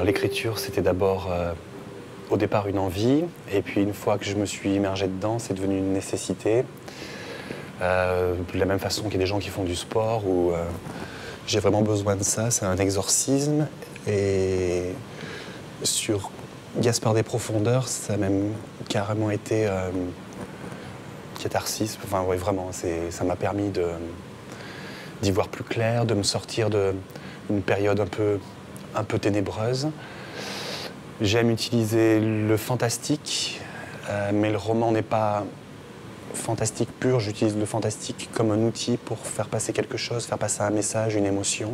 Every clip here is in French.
Alors l'écriture, c'était d'abord au départ une envie, et puis une fois que je me suis immergé dedans, c'est devenu une nécessité. De la même façon qu'il y a des gens qui font du sport, où j'ai vraiment besoin de ça, c'est un exorcisme. Et sur Gaspard des Profondeurs, ça a même carrément été catharsis. Enfin, ouais, vraiment, ça m'a permis d'y voir plus clair, de me sortir d'une période un peu ténébreuse. J'aime utiliser le fantastique, mais le roman n'est pas fantastique pur. J'utilise le fantastique comme un outil pour faire passer quelque chose, faire passer un message, une émotion.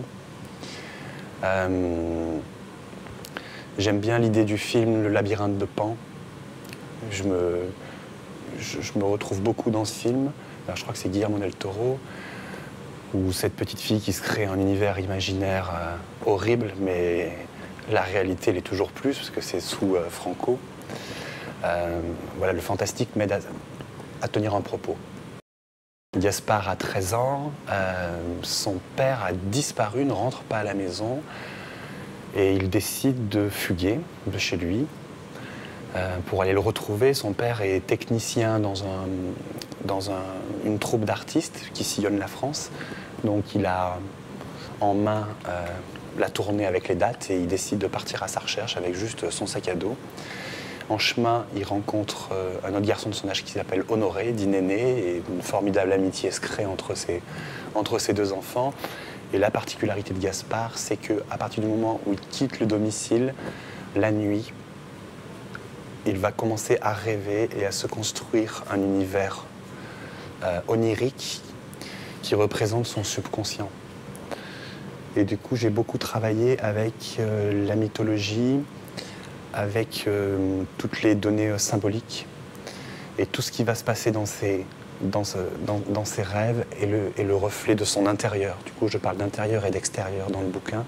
J'aime bien l'idée du film Le Labyrinthe de Pan. Je me retrouve beaucoup dans ce film. Alors, je crois que c'est Guillermo del Toro, où cette petite fille qui se crée un univers imaginaire horrible, mais la réalité l'est toujours plus, parce que c'est sous Franco. Voilà, le fantastique m'aide à tenir un propos. Gaspard a 13 ans, son père a disparu, ne rentre pas à la maison, et il décide de fuguer de chez lui pour aller le retrouver. Son père est technicien dans une troupe d'artistes qui sillonne la France, donc il a en main la tournée avec les dates, et il décide de partir à sa recherche avec juste son sac à dos. En chemin, il rencontre un autre garçon de son âge qui s'appelle Honoré, dit Néné, et une formidable amitié se crée entre ces deux enfants. Et la particularité de Gaspard, c'est qu'à partir du moment où il quitte le domicile, la nuit, il va commencer à rêver et à se construire un univers onirique qui représente son subconscient. Et du coup, j'ai beaucoup travaillé avec la mythologie, avec toutes les données symboliques, et tout ce qui va se passer dans ses rêves est le reflet de son intérieur. Du coup, je parle d'intérieur et d'extérieur dans le bouquin,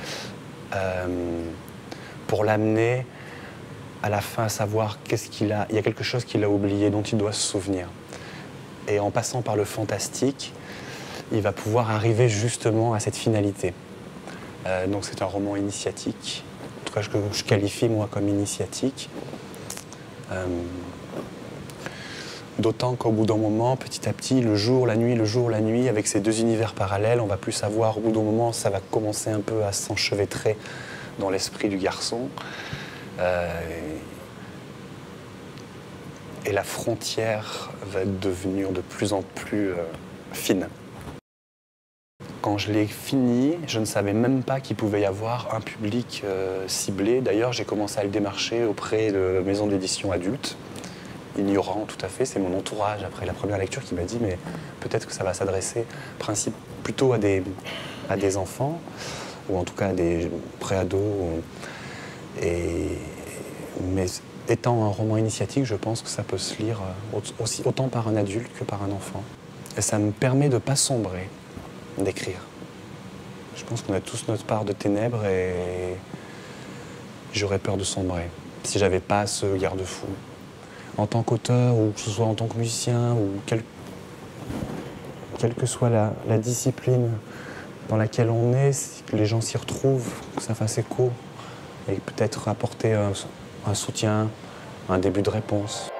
pour l'amener à la fin à savoir qu'est-ce qu'il a. Il y a quelque chose qu'il a oublié, dont il doit se souvenir. Et en passant par le fantastique, il va pouvoir arriver justement à cette finalité. Donc c'est un roman initiatique, en tout cas que je qualifie moi comme initiatique. D'autant qu'au bout d'un moment, petit à petit, le jour, la nuit, avec ces deux univers parallèles, on va plus savoir, au bout d'un moment, ça va commencer un peu à s'enchevêtrer dans l'esprit du garçon. Et la frontière va devenir de plus en plus fine. Quand je l'ai fini, je ne savais même pas qu'il pouvait y avoir un public ciblé. D'ailleurs, j'ai commencé à le démarcher auprès de maisons d'édition adultes, ignorant tout à fait. C'est mon entourage, après la première lecture, qui m'a dit « mais peut-être que ça va s'adresser plutôt à des enfants, ou en tout cas à des préados. » Mais étant un roman initiatique, je pense que ça peut se lire autant par un adulte que par un enfant. Et ça me permet de ne pas sombrer, d'écrire. Je pense qu'on a tous notre part de ténèbres, et j'aurais peur de sombrer si j'avais pas ce garde-fou. En tant qu'auteur, ou que ce soit en tant que musicien, ou quelle que soit la discipline dans laquelle on est, si que les gens s'y retrouvent, que ça fasse écho, et peut-être apporter un soutien, un début de réponse.